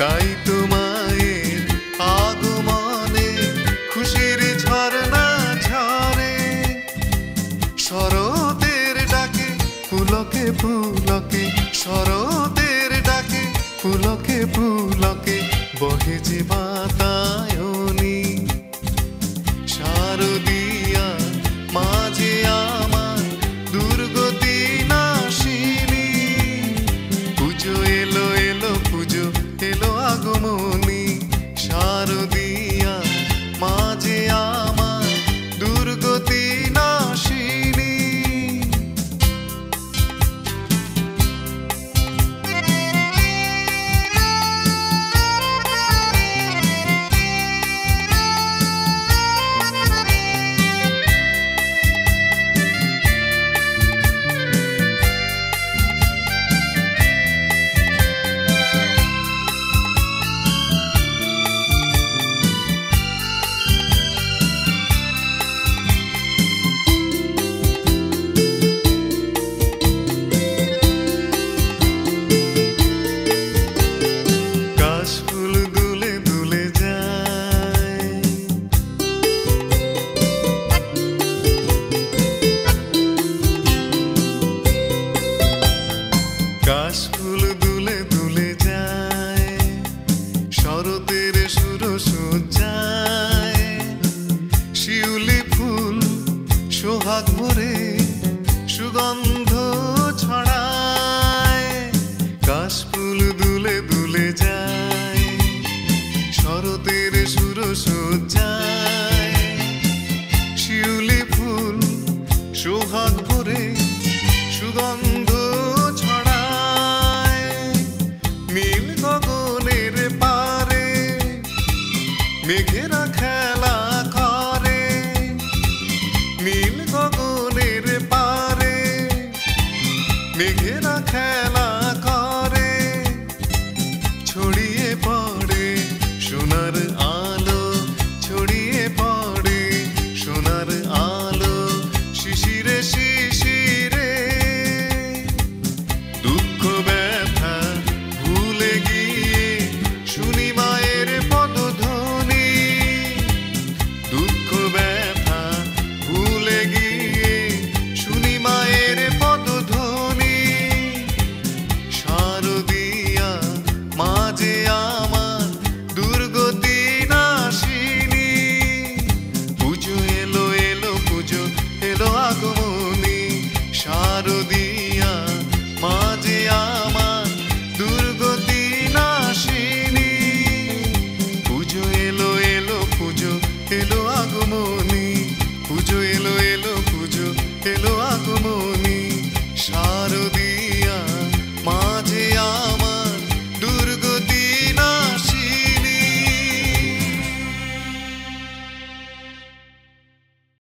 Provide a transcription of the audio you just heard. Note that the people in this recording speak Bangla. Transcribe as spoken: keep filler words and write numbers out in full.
তাই তো মায়ের আগমনে খুশির ঝরনা ঝরে। শরতের ডাকে পুলকে পুলকে, শরতের ডাকে পুলকে পুলকে বহে যে বাতায়নী। শারদিয়া মাঝে আমার দুর্গতি নাশিনী। পুজো এলো এলো পুজো এলো আগমনী। শারদিয়া মাঝে আমার দুর্গতি নাশিনী। কাশফুল দুলে দুলে যায়, শরতের সুর সজ্জায়। শিউলি ফুল সোহাগ ভরে সুগন্ধ ছড়ায়। কাশফুল দুলে দুলে যায়, শরতের সুর সজ্জায়। শিউলি ফুল সোহাগ ভরে সুগন্ধ মেঘেরা খেলা করে। নীল গগনের পারে মেঘেরা খেলা করে। ছড়িয়ে পড়ে সোনার আলো, ছড়িয়ে পড়ে সোনার আলো। শিশিরে শিশিরে দুঃখ ব্যথা ভুলে গিয়ে শুনি মায়ের পদধ্বনি। দুঃখ ব্যথা ভুলে গিয়ে শুনি মায়ের পদধ্বনি। শারদিয়া মাঝে আমার দুর্গতি নাশিনী। পুজো এলো এলো পুজো এলো আগমনী। শারদিয়া মাঝে আমার দুর্গতি নাশিনী। পুজো এলো এলো পুজো এলো আগমনী। পুজো এলো এলো পুজো এলো।